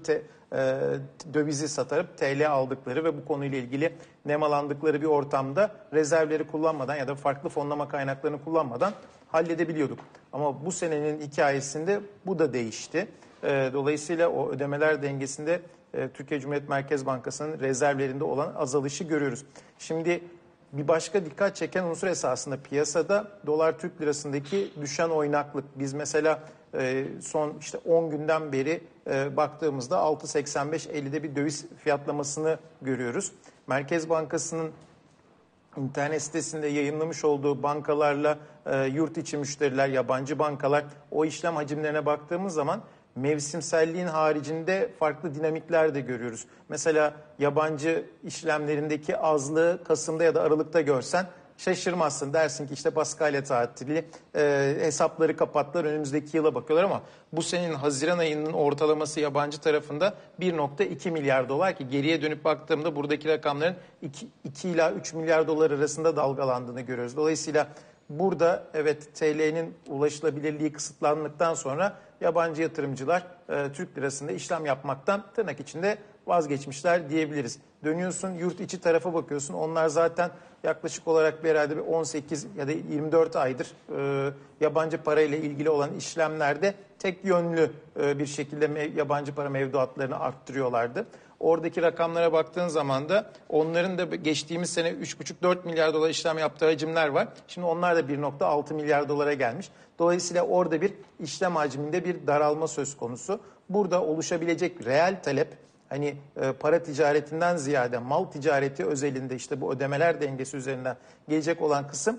dövizi satarıp TL aldıkları ve bu konuyla ilgili nemalandıkları bir ortamda rezervleri kullanmadan ya da farklı fonlama kaynaklarını kullanmadan halledebiliyorduk. Ama bu senenin hikayesinde bu da değişti. Dolayısıyla o ödemeler dengesinde Türkiye Cumhuriyet Merkez Bankası'nın rezervlerinde olan azalışı görüyoruz. Şimdi bir başka dikkat çeken unsur esasında piyasada dolar Türk lirasındaki düşen oynaklık. Biz mesela son işte 10 günden beri baktığımızda 6.85-50'de bir döviz fiyatlamasını görüyoruz. Merkez Bankası'nın İnternet sitesinde yayınlamış olduğu bankalarla yurt içi müşteriler, yabancı bankalar, o işlem hacimlerine baktığımız zaman mevsimselliğin haricinde farklı dinamikler de görüyoruz. Mesela yabancı işlemlerindeki azlığı Kasım'da ya da Aralık'ta görsen şaşırmazsın. Dersin ki işte Paskalya tatili, hesapları kapattılar, önümüzdeki yıla bakıyorlar ama bu senenin Haziran ayının ortalaması yabancı tarafında 1.2 milyar dolar ki geriye dönüp baktığımda buradaki rakamların 2 ila 3 milyar dolar arasında dalgalandığını görüyoruz. Dolayısıyla burada evet TL'nin ulaşılabilirliği kısıtlandıktan sonra yabancı yatırımcılar Türk lirasında işlem yapmaktan tırnak içinde vazgeçmişler diyebiliriz. Dönüyorsun yurt içi tarafa bakıyorsun. Onlar zaten yaklaşık olarak herhalde 18 ya da 24 aydır yabancı parayla ilgili olan işlemlerde tek yönlü bir şekilde yabancı para mevduatlarını arttırıyorlardı. Oradaki rakamlara baktığın zaman da onların da geçtiğimiz sene 3,5-4 milyar dolar işlem yaptığı hacimler var. Şimdi onlar da 1,6 milyar dolara gelmiş. Dolayısıyla orada bir işlem hacminde bir daralma söz konusu. Burada oluşabilecek reel talep, hani para ticaretinden ziyade mal ticareti özelinde işte bu ödemeler dengesi üzerinden gelecek olan kısım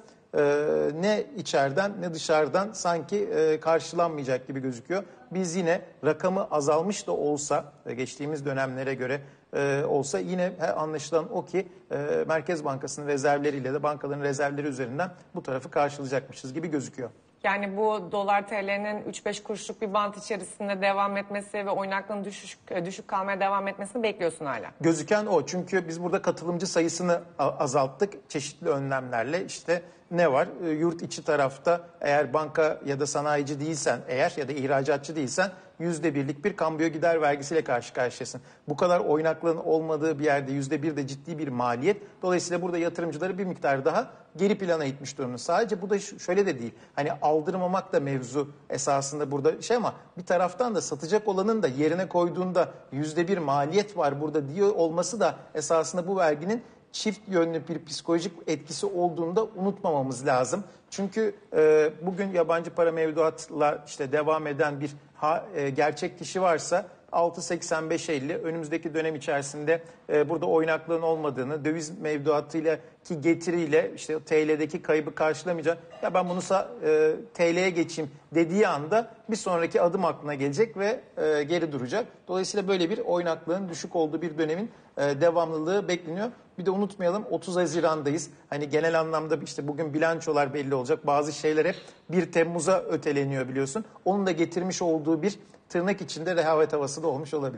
ne içeriden ne dışarıdan sanki karşılanmayacak gibi gözüküyor. Biz yine rakamı azalmış da olsa geçtiğimiz dönemlere göre olsa yine anlaşılan o ki Merkez Bankası'nın rezervleriyle de bankaların rezervleri üzerinden bu tarafı karşılayacakmışız gibi gözüküyor. Yani bu dolar TL'nin 3-5 kuruşluk bir bant içerisinde devam etmesi ve oynaklığın düşük kalmaya devam etmesini bekliyorsun hala. Gözüken o. Çünkü biz burada katılımcı sayısını azalttık çeşitli önlemlerle. İşte ne var? Yurt içi tarafta eğer banka ya da sanayici değilsen eğer ya da ihracatçı değilsen %1'lik bir kambiyo gider vergisiyle karşı karşıyasın. Bu kadar oynaklığın olmadığı bir yerde %1 de ciddi bir maliyet. Dolayısıyla burada yatırımcıları bir miktar daha geri plana itmiş durumda. Sadece bu da şöyle de değil. Hani aldırmamak da mevzu esasında burada şey ama bir taraftan da satacak olanın da yerine koyduğunda %1 maliyet var burada diyor olması da esasında bu verginin çift yönlü bir psikolojik etkisi olduğunu da unutmamamız lazım. Çünkü bugün yabancı para mevduatla işte devam eden bir gerçek kişi varsa 6.85-50 önümüzdeki dönem içerisinde burada oynaklığın olmadığını, döviz mevduatıyla ki getiriyle işte TL'deki kaybı karşılamayacak. Ya ben bunu TL'ye geçeyim dediği anda bir sonraki adım aklına gelecek ve geri duracak. Dolayısıyla böyle bir oynaklığın düşük olduğu bir dönemin devamlılığı bekleniyor. Bir de unutmayalım 30 Haziran'dayız. Hani genel anlamda işte bugün bilançolar belli olacak. Bazı şeyler hep 1 Temmuz'a öteleniyor biliyorsun. Onun da getirmiş olduğu bir tırnak içinde rehavet havası da olmuş olabilir.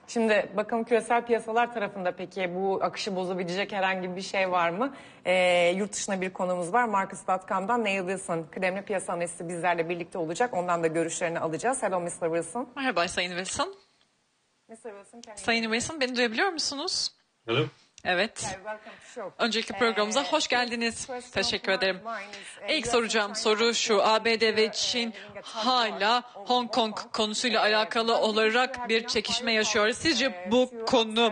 Şimdi bakalım küresel piyasalar tarafında peki bu akışı bozabilecek herhangi bir şey var mı? Yurt dışına bir konumuz var. Marcus.com'dan Neil Wilson, kıdemli piyasa analisti bizlerle birlikte olacak. Ondan da görüşlerini alacağız. Hello Mr. Wilson. Merhaba Sayın Wilson. Mr. Wilson, Sayın Wilson, beni duyabiliyor musunuz? Hello. Evet. Önceki programımıza hoş geldiniz. Teşekkür ederim. İlk soracağım soru şu: ABD ve Çin hala Hong Kong konusuyla alakalı olarak bir çekişme yaşıyor. Sizce bu konu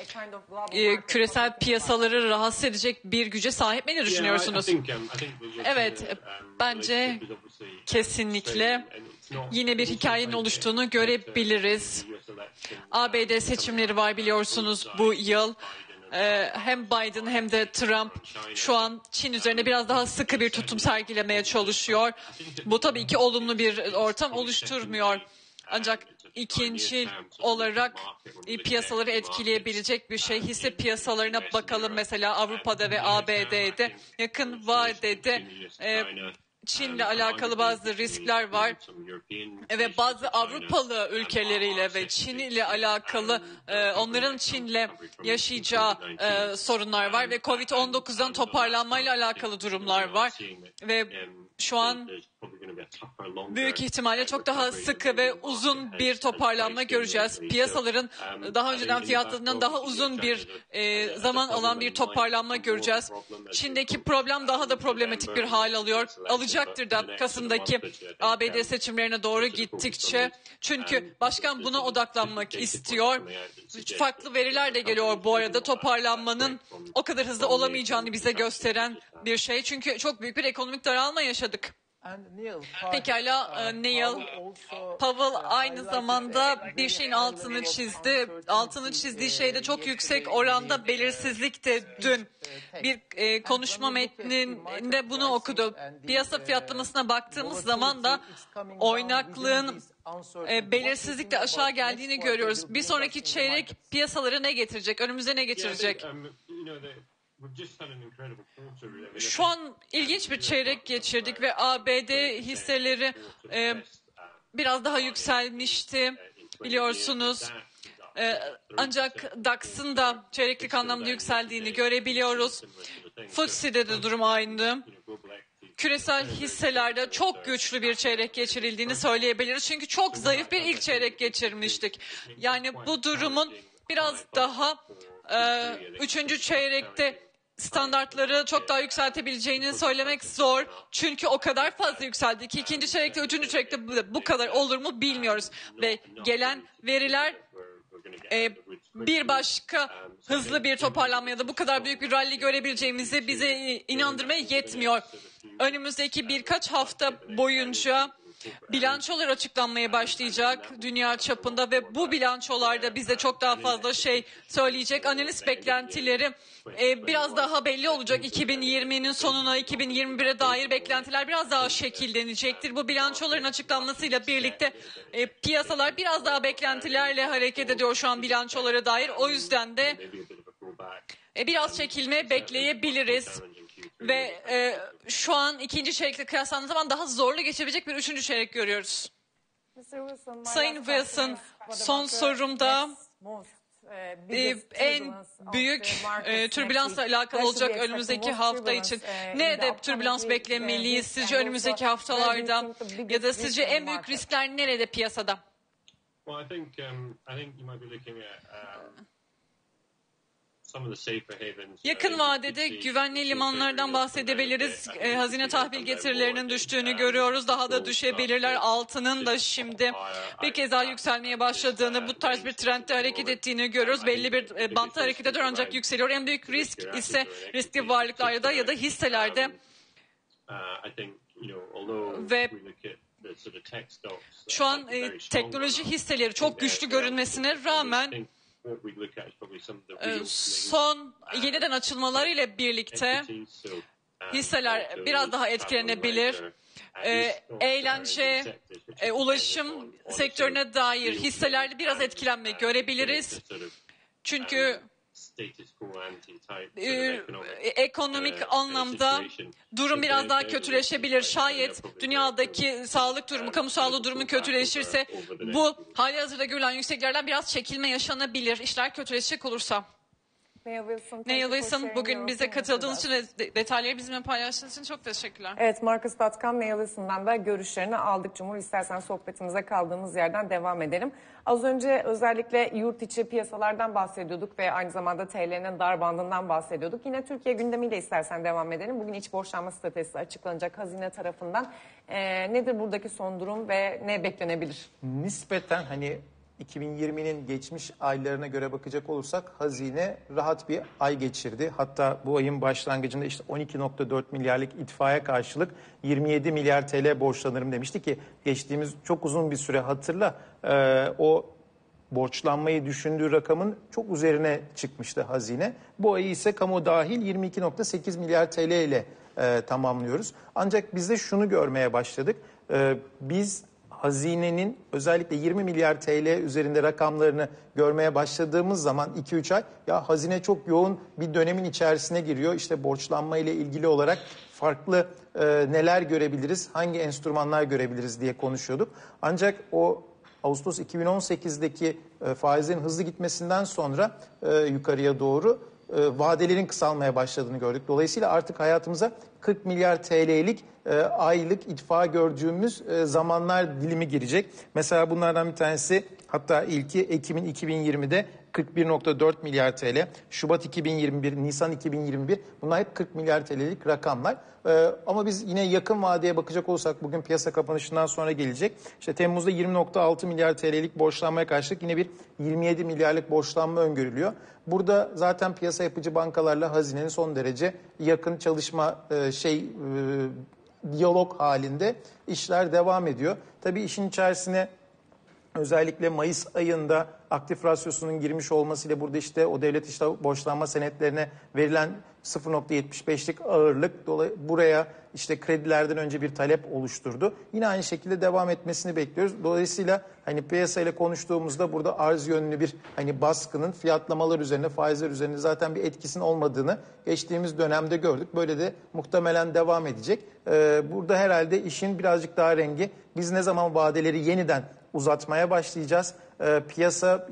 küresel piyasaları rahatsız edecek bir güce sahip mi, ne düşünüyorsunuz? Evet, bence kesinlikle yine bir hikayenin oluştuğunu görebiliriz. ABD seçimleri var biliyorsunuz bu yıl. Hem Biden hem de Trump şu an Çin üzerine biraz daha sıkı bir tutum sergilemeye çalışıyor. Bu tabii ki olumlu bir ortam oluşturmuyor. Ancak ikinci olarak piyasaları etkileyebilecek bir şey. Hisse piyasalarına bakalım, mesela Avrupa'da ve ABD'de yakın vadede Çin'le alakalı bazı riskler var ve bazı Avrupalı ülkeleriyle ve Çin ile alakalı onların Çin'le yaşayacağı sorunlar var ve Covid-19'dan toparlanmayla alakalı durumlar var ve şu an büyük ihtimalle çok daha sıkı ve uzun bir toparlanma göreceğiz. Piyasaların daha önceden fiyatlarından daha uzun bir zaman alan bir toparlanma göreceğiz. Çin'deki problem daha da problematik bir hal alıyor. Alacaktır da Kasım'daki ABD seçimlerine doğru gittikçe. Çünkü başkan buna odaklanmak istiyor. Farklı veriler de geliyor bu arada. Toparlanmanın o kadar hızlı olamayacağını bize gösteren bir şey. Çünkü çok büyük bir ekonomik daralma yaşadık. Pekala Neil, Powell aynı zamanda bir şeyin altını çizdi. Altını çizdiği şey de çok yüksek oranda belirsizlik de dün. Bir konuşma metninde bunu okudu. Piyasa fiyatlamasına baktığımız zaman da oynaklığın belirsizlikle aşağı geldiğini görüyoruz. Bir sonraki çeyrek piyasaları ne getirecek? Önümüze ne getirecek? Şu an ilginç bir çeyrek geçirdik ve ABD hisseleri biraz daha yükselmişti biliyorsunuz. Ancak DAX'ın da çeyreklik anlamda yükseldiğini görebiliyoruz. FTSE'de de durum aynı. Küresel hisselerde çok güçlü bir çeyrek geçirildiğini söyleyebiliriz. Çünkü çok zayıf bir ilk çeyrek geçirmiştik. Yani bu durumun biraz daha üçüncü çeyrekte standartları çok daha yükseltebileceğini söylemek zor. Çünkü o kadar fazla yükseldi ki ikinci çeyrekte, üçüncü çeyrekte bu kadar olur mu bilmiyoruz. Ve gelen veriler bir başka hızlı bir toparlanma ya da bu kadar büyük bir rally görebileceğimizi bize inandırmaya yetmiyor. Önümüzdeki birkaç hafta boyunca bilançolar açıklanmaya başlayacak dünya çapında ve bu bilançolarda bize çok daha fazla şey söyleyecek. Analist beklentileri biraz daha belli olacak. 2020'nin sonuna, 2021'e dair beklentiler biraz daha şekillenecektir. Bu bilançoların açıklanmasıyla birlikte piyasalar biraz daha beklentilerle hareket ediyor şu an bilançolara dair. O yüzden de biraz çekilme bekleyebiliriz. Ve şu an ikinci çeyrekle kıyaslandığı zaman daha zorlu geçebilecek bir üçüncü çeyrek görüyoruz. Sayın Wilson, son sorumda en büyük türbülansla alakalı olacak önümüzdeki hafta için. Nerede türbülans beklemeliyiz sizce önümüzdeki haftalarda? Ya da sizce en büyük riskler nerede piyasada? Yakın vadede güvenli limanlardan bahsedebiliriz. Hazine tahvil getirilerinin düştüğünü görüyoruz. Daha da düşebilirler. Altının da şimdi bir kez daha yükselmeye başladığını, bu tarz bir trendde hareket ettiğini görüyoruz. Belli bir bantta hareket ediyor ancak yükseliyor. En büyük risk ise riskli varlıklarda ya da hisselerde. Ve şu an teknoloji hisseleri çok güçlü görünmesine rağmen son yeniden açılmalarıyla birlikte hisseler biraz daha etkilenebilir. Eğlence, ulaşım sektörüne dair hisselerde biraz etkilenme görebiliriz. Çünkü Ekonomik anlamda durum biraz daha kötüleşebilir. Şayet dünyadaki sağlık durumu, kamu sağlığı durumu kötüleşirse bu halihazırda görülen yükseklerden biraz çekilme yaşanabilir. İşler kötüleşecek olursa. Neil Wilson, bugün bize katıldığınız için ve detayları bizimle paylaştığınız için çok teşekkürler. Evet, Marcus.com Neil Wilson'dan da görüşlerini aldık. Cumhur, istersen sohbetimize kaldığımız yerden devam edelim. Az önce özellikle yurt içi piyasalardan bahsediyorduk ve aynı zamanda TL'nin dar bandından bahsediyorduk. Yine Türkiye gündemiyle istersen devam edelim. Bugün iç borçlanma stratejisi açıklanacak hazine tarafından. Nedir buradaki son durum ve ne beklenebilir? Nispeten 2020'nin geçmiş aylarına göre bakacak olursak hazine rahat bir ay geçirdi. Hatta bu ayın başlangıcında 12.4 milyarlık itfaiye karşılık 27 milyar TL borçlanırım demişti ki geçtiğimiz çok uzun bir süre hatırla o borçlanmayı düşündüğü rakamın çok üzerine çıkmıştı hazine. Bu ayı ise kamu dahil 22.8 milyar TL ile tamamlıyoruz. Ancak biz de şunu görmeye başladık. Biz hazinenin özellikle 20 milyar TL üzerinde rakamlarını görmeye başladığımız zaman 2-3 ay hazine çok yoğun bir dönemin içerisine giriyor. İşte borçlanma ile ilgili olarak farklı neler görebiliriz, hangi enstrümanlar görebiliriz diye konuşuyorduk. Ancak o Ağustos 2018'deki faizlerin hızlı gitmesinden sonra yukarıya doğru vadelerin kısalmaya başladığını gördük. Dolayısıyla artık hayatımıza 40 milyar TL'lik aylık itfa gördüğümüz zamanlar dilimi girecek. Mesela bunlardan bir tanesi, hatta ilki Ekim'in 2020'de 41.4 milyar TL, Şubat 2021, Nisan 2021, bunlar hep 40 milyar TL'lik rakamlar. Ama biz yine yakın vadeye bakacak olursak, bugün piyasa kapanışından sonra gelecek. Temmuz'da 20.6 milyar TL'lik borçlanmaya karşılık yine bir 27 milyarlık borçlanma öngörülüyor. Burada zaten piyasa yapıcı bankalarla hazinenin son derece yakın çalışma diyalog halinde işler devam ediyor. Tabii işin içerisine özellikle Mayıs ayında aktif rasyosunun girmiş olmasıyla burada o devlet borçlanma senetlerine verilen 0.75'lik ağırlık buraya kredilerden önce bir talep oluşturdu. Yine aynı şekilde devam etmesini bekliyoruz. Dolayısıyla piyasayla konuştuğumuzda burada arz yönlü bir baskının fiyatlamalar üzerine, faizler üzerine zaten bir etkisinin olmadığını geçtiğimiz dönemde gördük. Böyle de muhtemelen devam edecek. Burada herhalde işin birazcık daha rengi, biz ne zaman vadeleri yeniden uzatmaya başlayacağız? Piyasa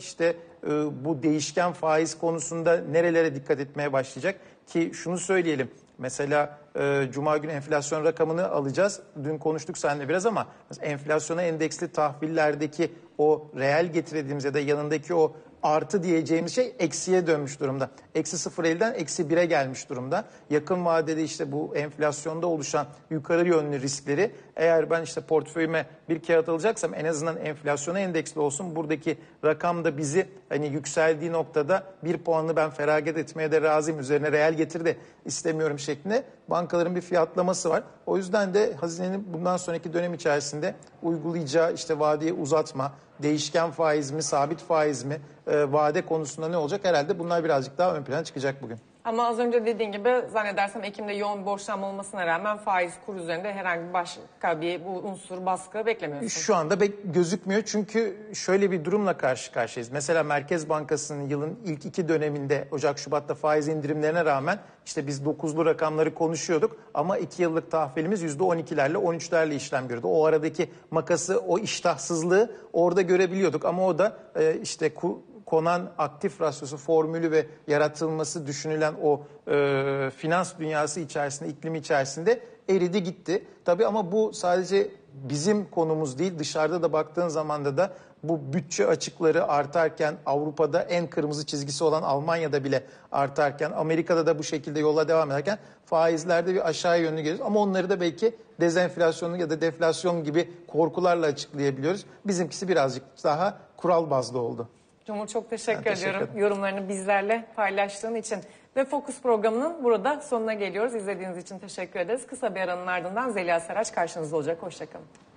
bu değişken faiz konusunda nerelere dikkat etmeye başlayacak? Ki şunu söyleyelim, mesela Cuma günü enflasyon rakamını alacağız. Dün konuştuk seninle biraz ama enflasyona endeksli tahvillerdeki o reel getirdiğimiz ya da yanındaki o artı diyeceğimiz şey eksiye dönmüş durumda. Eksi 0.50'den eksi 1'e gelmiş durumda. Yakın vadede bu enflasyonda oluşan yukarı yönlü riskleri, eğer ben portföyüme bir kağıt alacaksam en azından enflasyona endeksli olsun. Buradaki rakam da bizi yükseldiği noktada bir puanını ben feragat etmeye de razıyım. Üzerine reel getir de istemiyorum şeklinde bankaların bir fiyatlaması var. O yüzden de hazinenin bundan sonraki dönem içerisinde uygulayacağı vadeyi uzatma, değişken faiz mi, sabit faiz mi, vade konusunda ne olacak? Herhalde bunlar birazcık daha ön plana çıkacak bugün. Ama az önce dediğin gibi zannedersem Ekim'de yoğun borçlanma olmasına rağmen faiz kur üzerinde herhangi bir başka bir unsur baskı beklemiyorsun. Şu anda gözükmüyor çünkü şöyle bir durumla karşı karşıyayız. Mesela Merkez Bankası'nın yılın ilk 2 döneminde Ocak-Şubat'ta faiz indirimlerine rağmen biz 9'lu rakamları konuşuyorduk ama 2 yıllık tahvilimiz %12'lerle 13'lerle işlem gördü. O aradaki makası, o iştahsızlığı orada görebiliyorduk ama o da konan aktif rasyosu formülü ve yaratılması düşünülen o finans dünyası içerisinde, iklimi içerisinde eridi gitti. Tabii ama bu sadece bizim konumuz değil, dışarıda da baktığın zamanda da bu bütçe açıkları artarken, Avrupa'da en kırmızı çizgisi olan Almanya'da bile artarken, Amerika'da da bu şekilde yola devam ederken faizlerde bir aşağı yönlü geliyoruz. Ama onları da belki dezenflasyon ya da deflasyon gibi korkularla açıklayabiliyoruz. Bizimkisi birazcık daha kural bazlı oldu. Cumhur, çok teşekkür ediyorum yorumlarını bizlerle paylaştığın için. Ve Fokus programının burada sonuna geliyoruz. İzlediğiniz için teşekkür ederiz. Kısa bir aranın ardından Zeliha Saraç karşınızda olacak. Hoşçakalın.